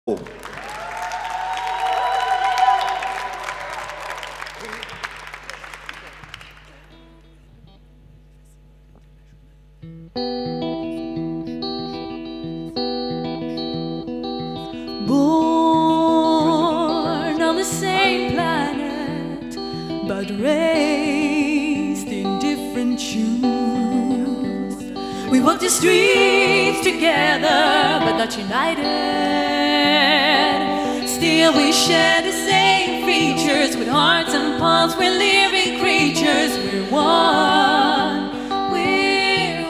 Born on the same planet, but raised in different shoes. We walk the streets together, but not united. Still we share the same features, with hearts and palms. We're living creatures, we're one. We're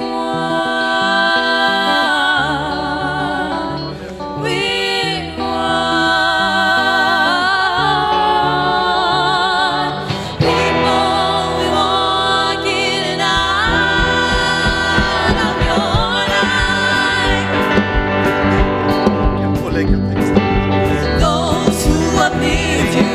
one. We're one. People, we walk in and out of your life. Those who uplift you